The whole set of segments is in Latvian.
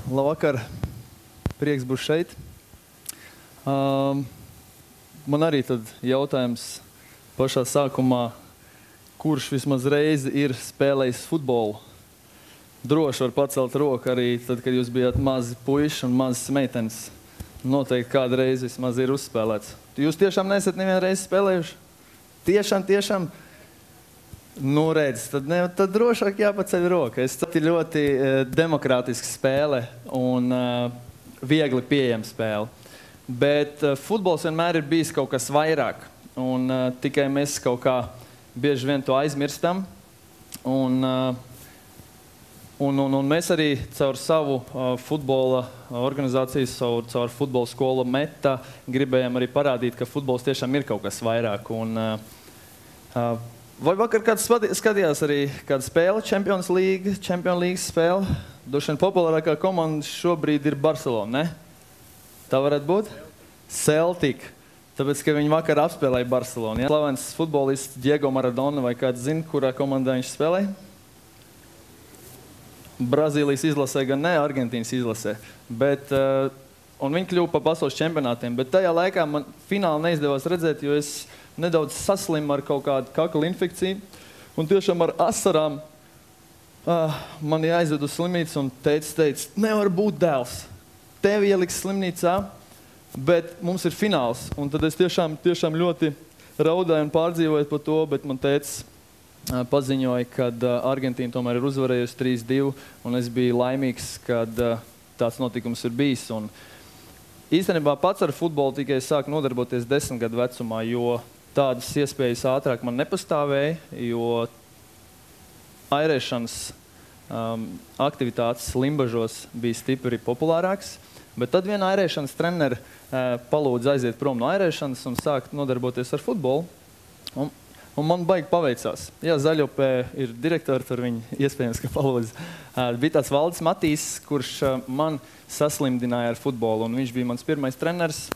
Labvakar, prieks būt šeit. Man arī tad jautājums pašā sākumā, kurš vismaz reizi ir spēlējis futbolu? Droši var pacelt roku arī tad, kad jūs bijāt mazi puiši un mazas meitenes. Noteikti kādu reizi vismaz ir uzspēlēts. Jūs tiešām neesat nevienu reizi spēlējuši? Tiešām? Nu, redz, tad drošāk jāpaceļ roka. Es ir ļoti demokrātiska spēle un viegli pieejama spēle. Bet futbols vienmēr ir bijis kaut kas vairāk. Un tikai mēs kaut kā bieži vien to aizmirstam. Un mēs arī caur savu futbola organizāciju, caur futbola skolu Meta, gribējām arī parādīt, ka futbols tiešām ir kaut kas vairāk. Vai vakar kāds skatījās arī kādu spēli, Champions League spēli? Droši vien populārākā komanda šobrīd ir Barcelona, ne? Tā varētu būt? Celtic. Tāpēc, ka viņi vakar apspēlēja Barcelonu. Ja? Slavens futbolists Diego Maradona vai kāds zina, kurā komandā viņš spēlēja? Brazīlijas izlasē gan ne, Argentīnas izlasē. Un viņi kļuva pa pasaules čempionātiem. Bet tajā laikā man fināli neizdevās redzēt, jo es nedaudz saslimu ar kaut kādu kakla infekciju. Un tiešām ar asarām mani aizved uz slimnīcu un teica, nevar būt dēls. Tevi ieliks slimnīcā, bet mums ir fināls. Un tad es tiešām ļoti raudāju un pārdzīvoju par to, bet man teica paziņoja, kad Argentīna tomēr ir uzvarējusi 3-2, un es biju laimīgs, kad tāds notikums ir bijis. Un īstenībā pats ar futbolu tikai sāku nodarboties 10 gadu vecumā, jo tādas iespējas ātrāk man nepastāvēja, jo airēšanas aktivitātes Limbažos bija stipri populārāks. Bet tad viena airēšanas treneri palūdza aiziet prom no airēšanas un sākt nodarboties ar futbolu. Un man baigi paveicās. Jā, Zaļupē ir direktori, tur viņi iespējams, ka palūdza. Bija tāds Valdis Matīs, kurš man saslimdināja ar futbolu, un viņš bija mans pirmais treneris.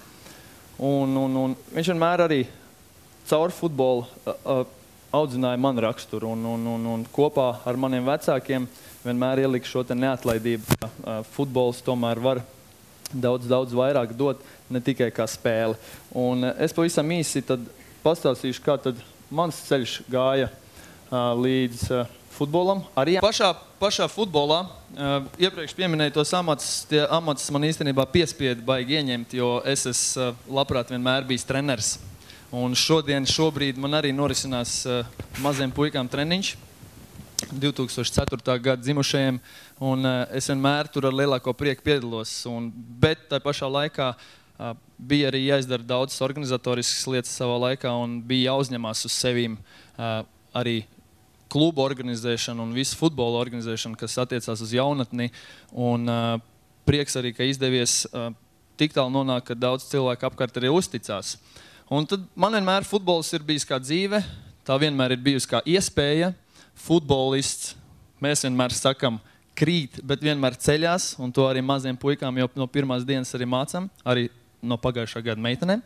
Un viņš vienmēr arī caur futbolu audzināja manu raksturu, un kopā ar maniem vecākiem vienmēr ielika šo te neatlaidību. Futbols tomēr var daudz vairāk dot, ne tikai kā spēle. Un es pavisam īsi tad pastāstīšu, kā tad mans ceļš gāja līdz futbolam. Arī pašā futbolā iepriekš pieminēju tos amatus, tie amatus man īstenībā piespieda baigi ieņemt, jo es labprāt vienmēr bijis treneris. Un šobrīd man arī norisinās maziem puikām treniņš, 2004. gada dzimušajiem, un es vienmēr tur ar lielāko prieku piedalos. Bet tā pašā laikā bija arī jāizdara daudzas organizatoriskas lietas savā laikā, un bija jāuzņemās uz sevīm arī klubu organizēšanu un visu futbola organizēšanu, kas attiecās uz jaunatni. Un prieks arī, ka izdevies tik tālu nonākt, ka daudz cilvēku apkārt arī uzticās. Un tad man vienmēr futbols ir bijis kā dzīve, tā vienmēr ir bijusi kā iespēja. Futbolists, mēs vienmēr sakam, krīt, bet vienmēr ceļās, un to arī maziem puikām jau no pirmās dienas arī mācam, arī no pagājušā gada meitenēm.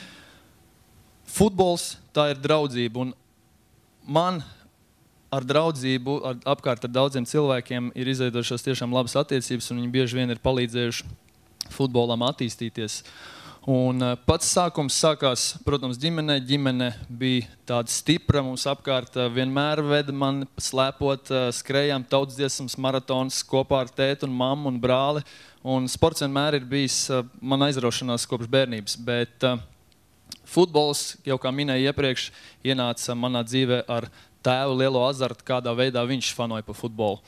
Futbols, tā ir draudzība, un man ar draudzību, apkārt ar daudziem cilvēkiem ir izveidojušās tiešām labas attiecības, un viņi bieži vien ir palīdzējuši futbolam attīstīties. Un pats sākums sākās, protams, ģimenē. Ģimene bija tāda stipra, mums apkārt vienmēr veda mani slēpot, skrējām tautsdziesmas maratons kopā ar tētu un mammu un brāli. Un sports vienmēr ir bijis man aizraušanās kopš bērnības, bet futbols, jau kā minēju iepriekš, ienāca manā dzīvē ar tēvu lielo azartu, kādā veidā viņš fanoja pa futbolu.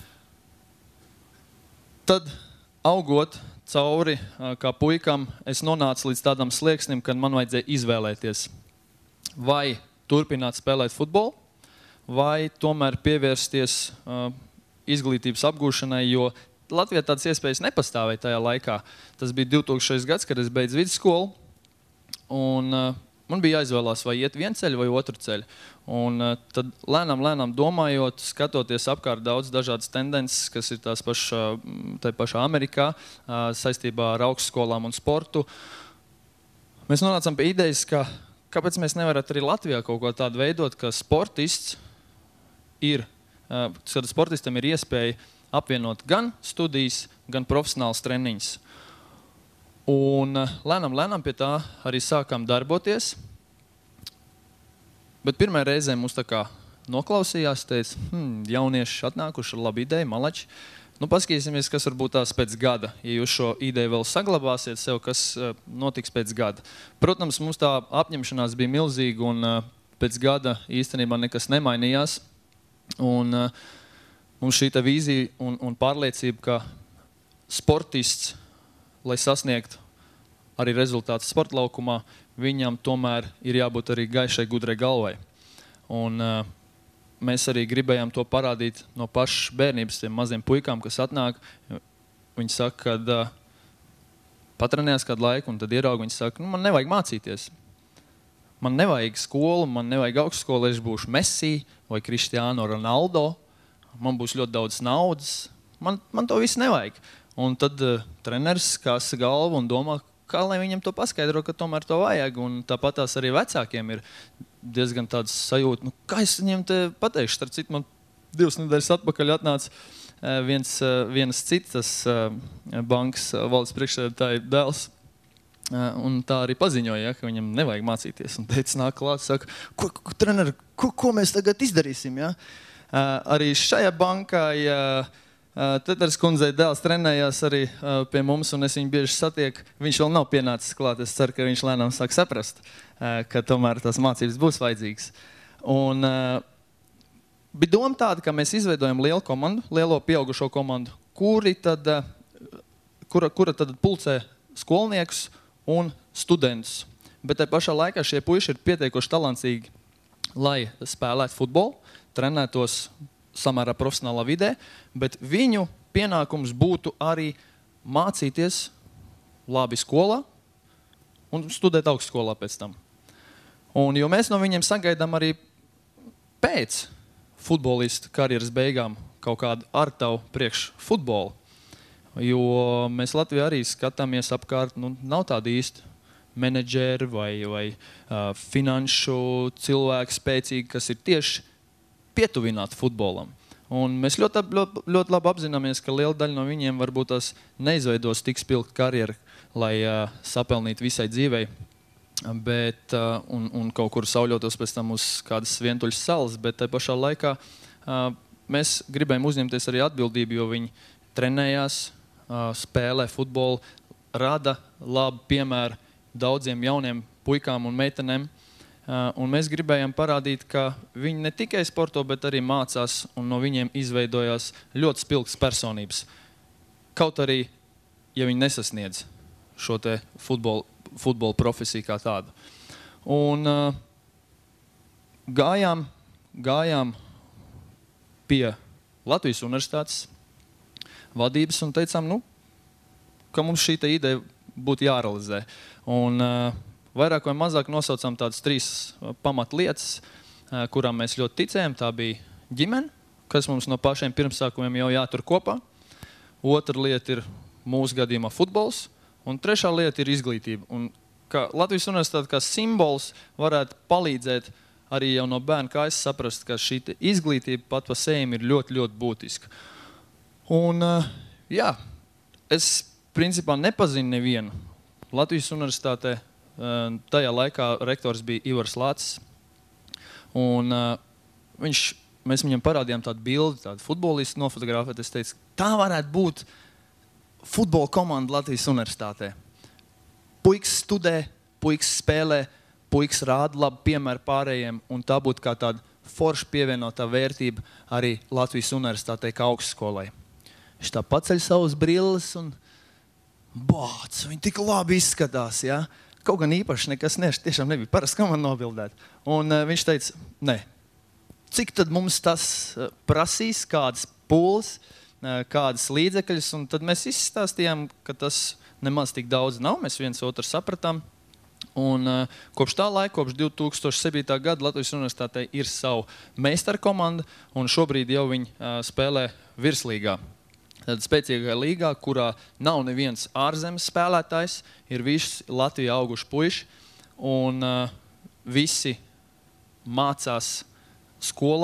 Tad augot cauri kā puikam, es nonācu līdz tādam slieksnim, kad man vajadzēja izvēlēties, vai turpināt spēlēt futbolu, vai tomēr pievērsties izglītības apgūšanai, jo Latvijā tādas iespējas nepastāvēja tajā laikā. Tas bija 2000. gads, kad es beidzu vidusskolu, un man bija jāizvēlās, vai iet vienu ceļu vai otru ceļu. Un tad lēnām domājot, skatoties apkārt daudz dažādas tendences, kas ir tā pašā Amerikā, saistībā ar augstskolām un sportu, mēs nonācām pie idejas, ka kāpēc mēs nevarētu arī Latvijā kaut ko tādu veidot, ka sportistam ir iespēja apvienot gan studijas, gan profesionāls treniņus. Un lēnām pie tā arī sākām darboties. Bet pirmajā reizē mums tā kā noklausījās, teica, jaunieši atnākuši ar labu ideju, malači. Nu, paskatīsimies, kas varbūt tās pēc gada. Ja jūs šo ideju vēl saglabāsiet sev, kas notiks pēc gada. Protams, mums tā apņemšanās bija milzīga un pēc gada īstenībā nekas nemainījās. Un mums šī vīzija un pārliecība, ka sportists, lai sasniegtu arī rezultātus sporta laukumā, viņam tomēr ir jābūt arī gaišai, gudrai galvai. Un mēs arī gribējām to parādīt no pašas bērnības tiem maziem puikām, kas atnāk. Viņi saka, ka patrenējās kādu laiku, un tad ieraug, viņi saka, man nevajag mācīties. Man nevajag skolu, man nevajag augstskolu, es būšu Messi vai Cristiano Ronaldo. Man būs ļoti daudz naudas. Man to visu nevajag. Un tad treneris kāsa galvu un domā, kā lai viņam to paskaidro, ka tomēr to vajag. Un tāpat tās arī vecākiem ir diezgan tāds sajūta, kā es viņiem te pateikšu. Starp citu, man 2 nedēļas atpakaļ atnāca vienas citas bankas valdes priekšsēdētāja dēls. Un tā arī paziņoja, ka viņam nevajag mācīties. Un teica, nāk klāt, saka, treneri, ko mēs tagad izdarīsim? Ja? Arī šajā bankā, Teters kundzei dēls trenējās arī pie mums, un es viņu bieži satieku. Viņš vēl nav pienācis klāt. Es ceru, ka viņš lēnām sāk saprast, ka tomēr tās mācības būs vajadzīgas. Un bija doma tāda, ka mēs izveidojam lielu komandu, lielo pieaugušo komandu, kura tad pulcē skolniekus un studentus. Bet tai pašā laikā šie puiši ir pietiekuši talancīgi, lai spēlētu futbolu, trenētos samērā profesionālā vidē, bet viņu pienākums būtu arī mācīties labi skolā un studēt augstskolā pēc tam. Un jo mēs no viņiem sagaidām arī pēc futbolista karjeras beigām kaut kādu artavu priekš futbolu, jo mēs Latvijā arī skatāmies apkārt, nav tādi īsti menedžeri vai finanšu cilvēki spēcīgi, kas ir tieši pietuvināti futbolam. Un mēs ļoti labi apzināmies, ka liela daļa no viņiem varbūt tās neizveidos tik spilgtu karjeru, lai sapelnītu visai dzīvei, un kaut kur sauļotos pēc tam uz kādas vientuļas salas, bet tai pašā laikā mēs gribējām uzņemties arī atbildību, jo viņi trenējās, spēlē futbolu, rada labu piemēru daudziem jauniem puikām un meitenēm. Un mēs gribējām parādīt, ka viņi ne tikai sporto, bet arī mācās, un no viņiem izveidojās ļoti spilgtas personības. Kaut arī, ja viņi nesasniedz šo te futbola profesiju kā tādu. Un gājām pie Latvijas universitātes vadības un teicām, ka mums šī ideja būtu jārealizē. Un vairāk vai mazāk nosaucām tādas 3 pamatlietas, kurām mēs ļoti ticējām. Tā bija ģimene, kas mums no pašiem pirmsākumiem jau jātur kopā. Otra lieta ir mūsu gadījumā futbols. Un trešā lieta ir izglītība. Un kā Latvijas universitāte kā simbols varētu palīdzēt arī jau no bērna kājas saprast, ka šī izglītība pat pa sevi ir ļoti, ļoti būtiska. Un es principā nepazinu nevienu. Latvijas universitātē tajā laikā rektors bija Ivars Lācis, un mēs viņam parādījām tādu bildi, tādu futbolistu nofotografēt. Es teicu, tā varētu būt futbola komanda Latvijas universitātē. Puiks studē, puiks spēlē, puiks rāda labu piemēru pārējiem, un tā būtu kā tāda forša pievienotā vērtība arī Latvijas universitātei kā augstskolai. Viņš tā paceļ savus brilles un bāc, viņi tik labi izskatās, ja? Kaut gan īpaši nekas tiešām nebija parasti, kā man nobildēt. Un viņš teica, nē, cik tad mums tas prasīs, kādas pūles, kādas līdzekļus, un tad mēs izstāstījām, ka tas nemaz tik daudz nav, mēs viens otru sapratām. Un kopš tā laika, kopš 2007. gada Latvijas universitātei ir savu meistaru komanda, un šobrīd jau viņi spēlē virslīgā. Tad spēcīgā līgā, kurā nav neviens ārzemes spēlētājs, ir visi Latvijā auguši puiši, un visi mācās skolā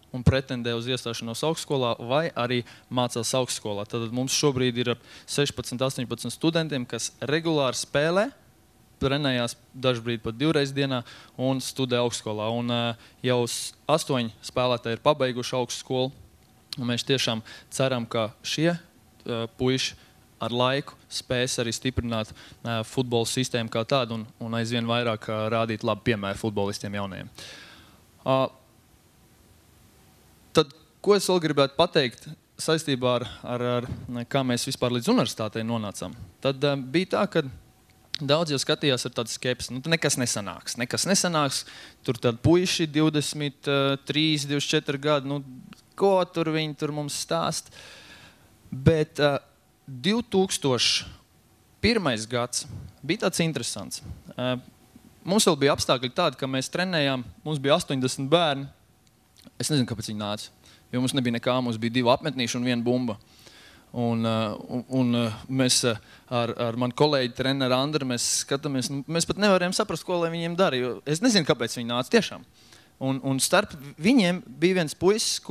un pretendē uz iestāšanos augstskolā, vai arī mācās augstskolā. Tad mums šobrīd ir 16-18 studentiem, kas regulāri spēlē, trenējās dažbrīd pat 2 reizes dienā un studē augstskolā. Un jau 8 spēlētāji ir pabeiguši augstskolu. Un mēs tiešām ceram, ka šie puiši ar laiku spēs arī stiprināt futbola sistēmu kā tādu un aizvien vairāk rādīt labu piemēru futbolistiem jaunajiem. Tad, ko es vēl gribētu pateikt saistībā ar kā mēs vispār līdz universitātei nonācām? Tad bija tā, ka daudz jau skatījās ar tādu skepsi. Nekas nesanāks. Tur tādi puiši 23, 24 gadi. Ko viņi tur mums stāst? Bet 2001. gads bija tāds interesants. Mums vēl bija apstākļi tādi, ka mēs trenējām, mums bija 80 bērni. Es nezinu, kāpēc viņi nāca, jo mums nebija nekā, mums bija 2 apmetnīši un 1 bumba. Un mēs ar manu kolēģi treneru Andru mēs skatāmies, mēs pat nevarējām saprast, ko lai viņiem dara, jo es nezinu, kāpēc viņi nāca tiešām. Un starp viņiem bija viens puisis,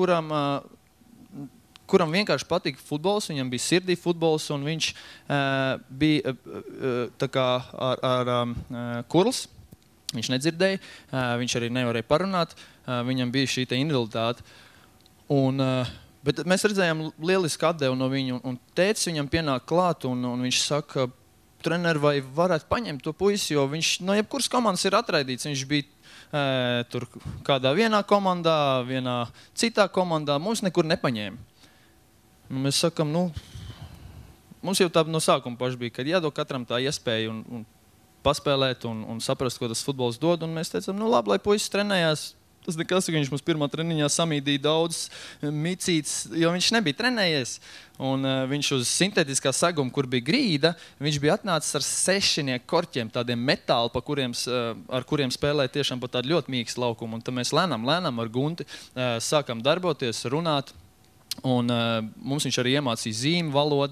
kuram vienkārši patika futbols, viņam bija sirdī futbols, un viņš bija tā kā ar kurls, viņš nedzirdēja, viņš arī nevarēja parunāt, viņam bija šī invaliditāte. Bet mēs redzējām lielisku atdevu no viņu, un tētis viņam pienāk klāt, un viņš saka, treneri, vai varētu paņemt to puisi, jo viņš no jebkuras komandas ir atraidīts, viņš bija tur kādā vienā komandā, vienā citā komandā, mums nekur nepaņēma. Mēs sakam, mums jau tā no sākuma paši bija, kad jādod katram tā iespēja un paspēlēt un saprast, ko tas futbols dod, un mēs teicam, labi, lai puisis trenējās. Tas nekas, ka viņš mums pirmā treniņā samīdīja daudz micītes, jo viņš nebija trenējies. Un viņš uz sintētiskā saguma, kur bija grīda, viņš bija atnācis ar 6 korķiem, tādiem metāli, ar kuriem spēlēja tiešām pat tādu ļoti mīkstu laukumu. Un tad mēs lēnām ar Gunti sākam darboties, runāt. Un mums viņš arī iemācīja zīmu valodu.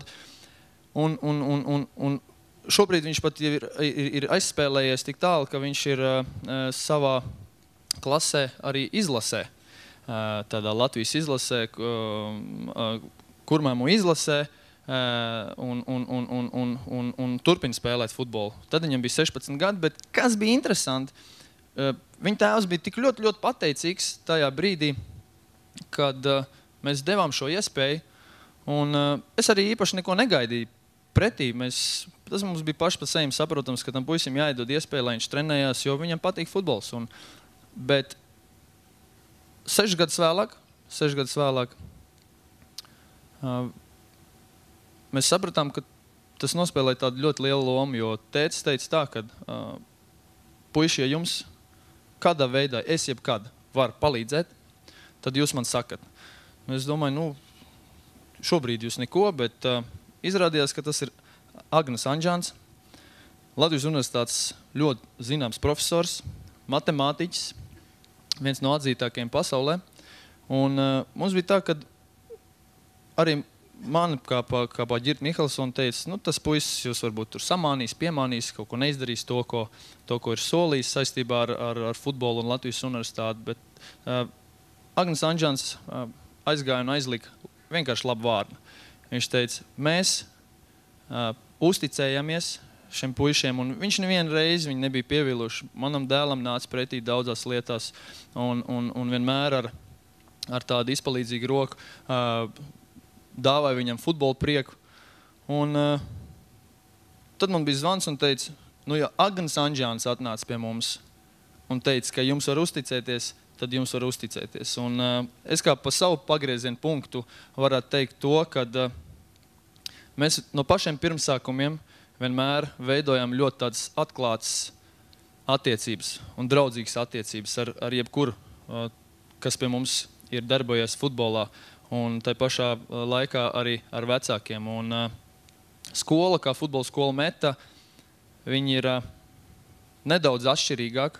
Un šobrīd viņš pat ir aizspēlējies tik tālu, ka viņš ir savā klasē arī izlasē, tādā Latvijas izlasē, kurmēmu izlasē un turpina spēlēt futbolu. Tad viņam bija 16 gadi, bet kas bija interesanti, viņa tēvs bija tik ļoti pateicīgs tajā brīdī, kad mēs devām šo iespēju, un es arī īpaši neko negaidīju pretī. Tas mums bija paši pa sevi saprotams, ka tam puisim jāiedod iespēju, lai viņš trenējās, jo viņam patīk futbols. Bet 6 gadus vēlāk mēs sapratām, ka tas nospēlēja tādu ļoti lielu lomu, jo tētis teica tā, ka puiši, ja jums kādā veidā, es jebkad var palīdzēt, tad jūs man sakat. Es domāju, šobrīd jūs neko, bet izrādījās, ka tas ir Agnes Anžāns, Latvijas universitātes ļoti zināms profesors, matemātiķis, viens no atzītākajiem pasaulē. Un mums bija tā, ka arī man, kā Ģirta Mihelsona teica, tas puisis jūs varbūt tur samānīs, piemānīs, kaut ko neizdarīs to, ko ir solījis saistībā ar futbolu un Latvijas universitāti. Bet Agnes Anžāns aizgāja un aizlika vienkārši labu vārdu. Viņš teica, mēs uzticējamies šiem puišiem, un viņš nevienu reizi viņu nebija pieviluši. Manam dēlam nāca pretī daudzās lietās, un vienmēr ar tādu izpalīdzīgu roku dāvāja viņam futbola prieku. Un tad man bija zvans un teica, ja Agnes Anžāns atnāca pie mums un teica, ka jums var uzticēties, tad jums var uzticēties. Un es kā pa savu pagriezienu punktu varētu teikt to, ka mēs no pašiem pirmsākumiem vienmēr veidojam ļoti tādas atklātas attiecības un draudzīgas attiecības ar jebkuru, kas pie mums ir darbojies futbolā, un tai pašā laikā arī ar vecākiem. Un skola, kā futbola skola Meta, viņi ir nedaudz atšķirīgāk,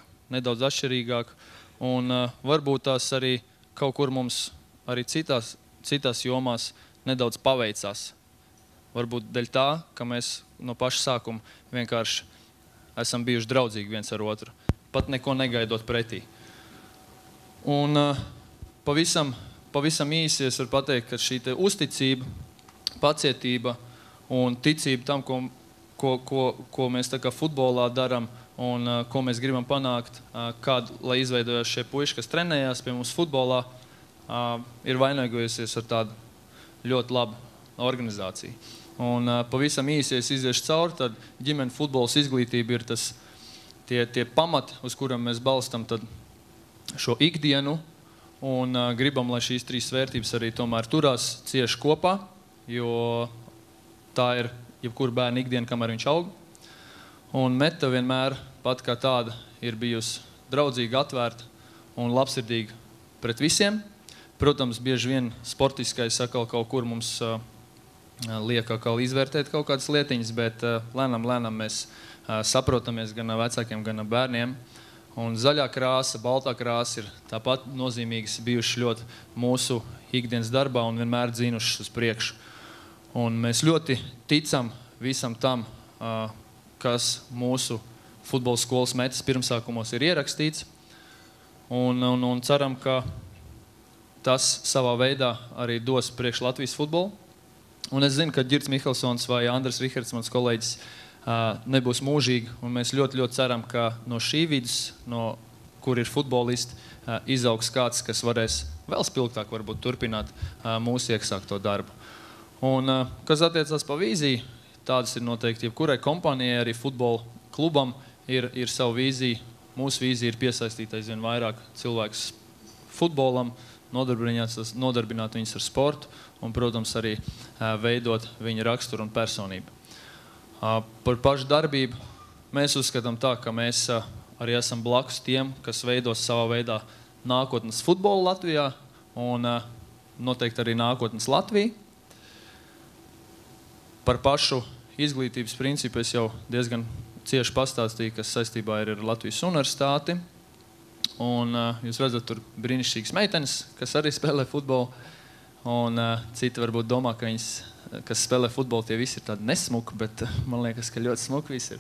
un varbūt tās arī kaut kur mums arī citās jomās nedaudz paveicās. Varbūt dēļ tā, ka mēs no paša sākuma vienkārši esam bijuši draudzīgi viens ar otru, pat neko negaidot pretī. Un pavisam īsi es varu pateikt, ka šī uzticība, pacietība un ticība tam, ko mēs tā kā futbolā daram un ko mēs gribam panākt, lai izveidojās šie puiši, kas trenējās pie mums futbolā, ir vainagojusies ar tādu ļoti labu organizāciju. Un pavisam īsi, es iziešu cauri, tad ģimene futbols izglītība ir tie pamati, uz kuram mēs balstam tad šo ikdienu un gribam, lai šīs trīs vērtības arī tomēr turās cieši kopā, jo tā ir jebkura bērna ikdiena, kamēr viņš aug. Un Meta vienmēr pat kā tāda ir bijusi draudzīga, atvērta un labsirdīga pret visiem. Protams, bieži vien sportiskais atkal kaut kur mums liek atkal izvērtēt kaut kādas lietiņas, bet lēnām mēs saprotamies gan vecākiem, gan bērniem. Un zaļā krāsa, baltā krāsa ir tāpat nozīmīgas bijušas ļoti mūsu ikdienas darbā un vienmēr dzīnušas uz priekšu. Un mēs ļoti ticam visam tam, kas mūsu futbola skolas Metas pirmsākumos ir ierakstīts. Un ceram, ka tas savā veidā arī dos priekš Latvijas futbolu. Un es zinu, ka Ģirds Mihelsons vai Andris Rihards, mans kolēģis, nebūs mūžīgi. Un mēs ļoti ceram, ka no šī vidus, no kur ir futbolisti, izaugs kāds, kas varēs vēl spilgtāk varbūt turpināt mūsu iesākto darbu. Un kas attiecās pa vīziju, tādas ir noteikti jebkurai kompānijai, arī futbola klubam ir savu vīziju. Mūsu vīzija ir piesaistīt aizvien vairāk cilvēkus futbolam, nodarbināt viņus ar sportu un, protams, arī veidot viņa raksturu un personību. Par pašu darbību mēs uzskatām tā, ka mēs arī esam blakus tiem, kas veidos savā veidā nākotnes futbolu Latvijā un noteikti arī nākotnes Latviju. Par pašu izglītības principu es jau diezgan cieši pastāstīju, kas saistībā ir ar Latvijas universitāti. Un jūs redzat, tur brīnišķīgas meitenes, kas arī spēlē futbolu. Un citi varbūt domā, ka viņas, kas spēlē futbolu, tie visi ir tādi nesmuki, bet man liekas, ka ļoti smuki visi ir.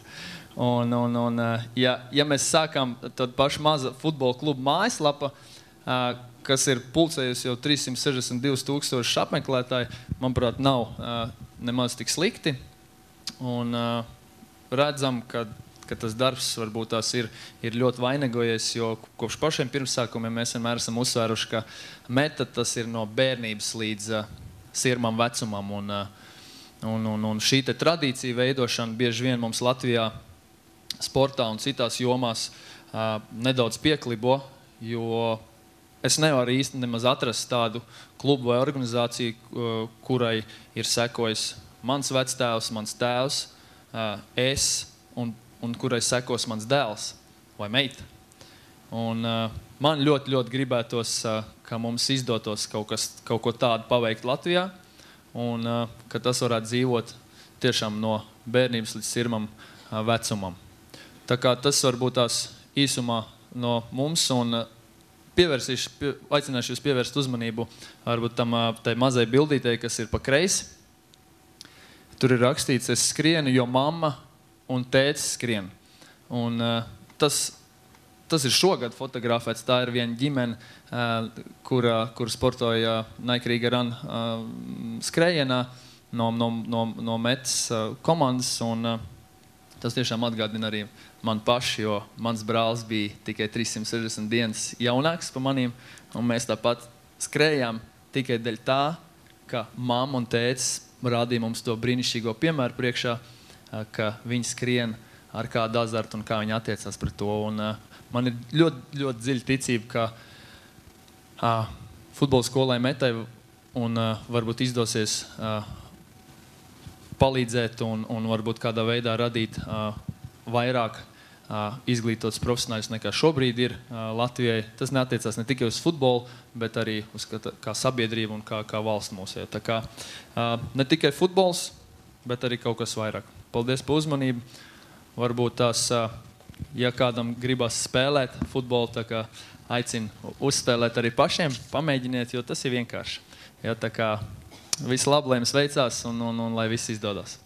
Ja mēs sākam, tad paša maza futbola kluba mājaslapa, kas ir pulcējusi jau 362,000 apmeklētāji, manuprāt, nav nemaz tik slikti. Un redzam, ka tas darbs varbūt tās ir ļoti vainagojies, jo kopš pašiem pirmsākumiem mēs vienmēr esam uzsvēruši, ka Meta tas ir no bērnības līdz sirmam vecumam. Un šī tradīcija veidošana bieži vien mums Latvijā sportā un citās jomās nedaudz pieklibo, jo es nevaru īsti nemaz atrast tādu klubu vai organizāciju, kurai ir sekojis mans vectēvs, mans tēvs, es un kurai sekos mans dēls vai meita. Un man ļoti gribētos, ka mums izdotos kaut ko tādu paveikt Latvijā un ka tas varētu dzīvot tiešām no bērnības līdz sirmam vecumam. Tā kā tas varbūt tās īsumā no mums un aicināšu jūs pievērst uzmanību varbūt tai mazai bildītei, kas ir pa kreisi. Tur ir rakstīts, es skrienu, jo mamma un tētis skrien. Un tas ir šogad fotografēts. Tā ir viena ģimene, kur sportoja Nike Riga Run skrējienā no Metas komandas. Un tas tiešām atgādina arī man paši, jo mans brālis bija tikai 360 dienas jaunāks pa maniem. Un mēs tāpat skrējām tikai dēļ tā, ka mamma un tētis rādīja mums to brīnišķīgo piemēru priekšā, ka viņi skrien ar kādu azartu un kā viņi attiecās pret to. Un man ir ļoti dziļa ticība, ka futbola skolai Metai un varbūt izdosies palīdzēt un varbūt kādā veidā radīt vairāk izglītotus profesionāļus nekā šobrīd ir Latvijai. Tas neatiecās ne tikai uz futbolu, bet arī uz kā sabiedrību un kā valsts mūsē. Tā kā ne tikai futbols, bet arī kaut kas vairāk. Paldies par uzmanību. Varbūt tās, ja kādam gribas spēlēt futbolu, tā kā aicinu uzspēlēt arī pašiem, pamēģiniet, jo tas ir vienkārši. Ja, tā kā visu labu, lai jums veicās un lai viss izdodas.